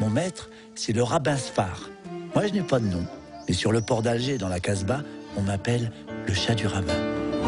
Mon maître, c'est le rabbin Sfar. Moi, je n'ai pas de nom. Mais sur le port d'Alger, dans la Casbah, on m'appelle le chat du rabbin.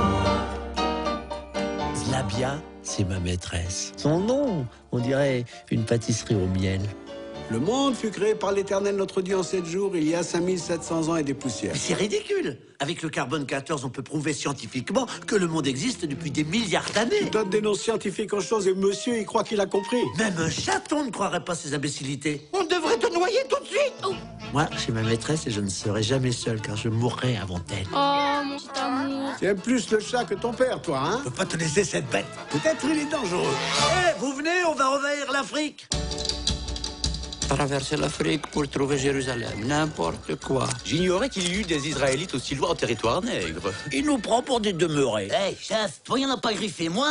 Zlabia, c'est ma maîtresse. Son nom, on dirait une pâtisserie au miel. Le monde fut créé par l'Éternel notre Dieu en 7 jours, il y a 5700 ans et des poussières. Mais c'est ridicule. Avec le carbone 14, on peut prouver scientifiquement que le monde existe depuis des milliards d'années. Tu donnes des noms scientifiques en choses et monsieur, il croit qu'il a compris. Même un chaton ne croirait pas ces imbécilités. On devrait te noyer tout de suite. Oh, Moi, chez ma maîtresse, et je ne serai jamais seul, car je mourrai avant elle. mon petit amour. Tu aimes plus le chat que ton père, toi, hein? Je peux pas te laisser cette bête. Peut-être il est dangereux. Eh, vous venez, on va envahir l'Afrique. Traverser l'Afrique pour trouver Jérusalem, n'importe quoi. J'ignorais qu'il y eut des Israélites aussi loin en territoire nègre. Il nous prend pour des demeurés. Hey, chef, toi, y'en a pas griffé, moi,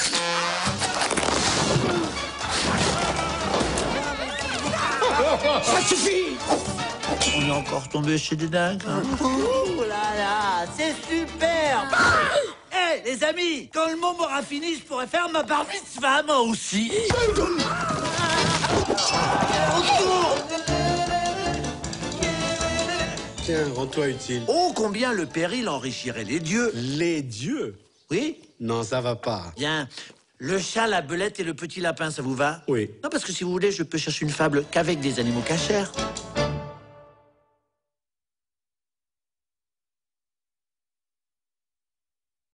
Ça suffit. On est encore tombé chez des dingues. Hein. Ouh là là, c'est super. Eh, les amis, quand le môme aura fini, je pourrais faire ma bar mitzvah, moi aussi. Tiens, rends-toi utile. Oh, combien le péril enrichirait les dieux. Les dieux? Oui? Non, ça va pas. Bien. Le chat, la belette et le petit lapin, ça vous va? Oui. Non, parce que si vous voulez, je peux chercher une fable qu'avec des animaux cachers.